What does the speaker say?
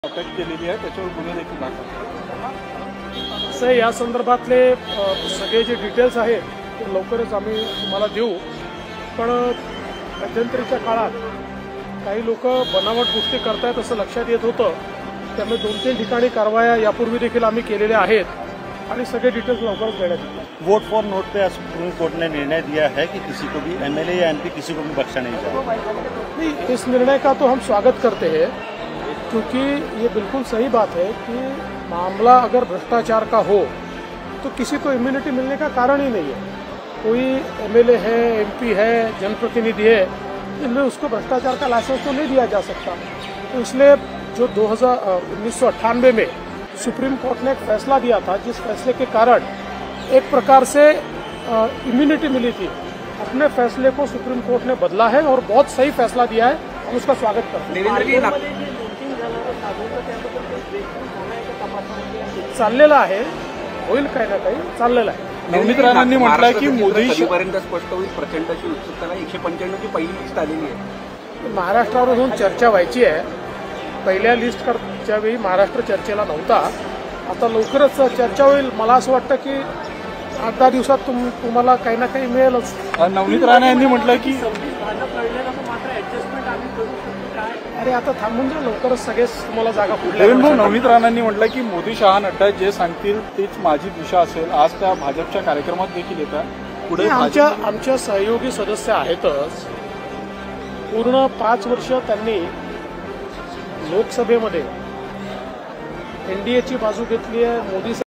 अटक केलेली आहे, त्याच्यावर गुन्हे देखील दाखल असं या संदर्भातले सगळे जे डिटेल्स आहेत ते लवकरच आम्ही तुम्हाला देऊ। पण मध्यंतरीच्या काळात काही लोक बनावट गोष्टी करतायत असं लक्षात येत होतं, त्यामुळे 2-3 ठिकाणी कारवाया यापूर्वी देखील आम्ही केलेल्या आहेत आणि सगळे डिटेल्स लवकरच देण्यात येतील। वोट फॉर नोट पे सुप्रीम कोर्ट ने निर्णय दिया है कि किसी को भी एमएलए या एमपी किसी को भी बख्शा नहीं जाएगा। इस निर्णय का तो हम स्वागत करते हैं, क्योंकि ये बिल्कुल सही बात है कि मामला अगर भ्रष्टाचार का हो तो किसी को इम्यूनिटी मिलने का कारण ही नहीं है। कोई एमएलए है, एमपी है, जनप्रतिनिधि है, इनमें उसको भ्रष्टाचार का लाइसेंस तो नहीं दिया जा सकता। तो इसलिए जो 1998 में सुप्रीम कोर्ट ने एक फैसला दिया था, जिस फैसले के कारण एक प्रकार से इम्यूनिटी मिली थी, अपने फैसले को सुप्रीम कोर्ट ने बदला है और बहुत सही फैसला दिया है, हम उसका स्वागत करते हैं। चाललेला आहे, होईल काही ना काही चाललेला आहे। नवनीत राणांनी म्हटलंय की मोदी कधीपर्यंत स्पष्ट होईल प्रचंडची उत्सुकता 195 ची पहिली लिस्ट आलेली आहे। महाराष्ट्रावरून चर्चा व्हायची आहे। पहिल्या लिस्टच्या वेळी महाराष्ट्र चर्चेला नव्हता, आता लवकरच चर्चा होईल। मला असं वाटतं की 8-10 दिवसात तुम्हाला काही ना काही मिळेलच। नवनीत राणा यांनी म्हटलंय की अरे आता थांबून जा, लवकरच सगळेच तुम्हाला जागा भाऊ नवनीत राणांनी म्हटलंय की मोदी शहा नड्डा जे सांगतील तीच माझी दिशा असेल। आज त्या भाजपच्या कार्यक्रमात देखील येतात। पुढे आमच्या सहयोगी सदस्य आहेतच। पूर्ण 5 वर्ष त्यांनी लोकसभेमध्ये एनडीएची बाजू घेतली आहे। मोदी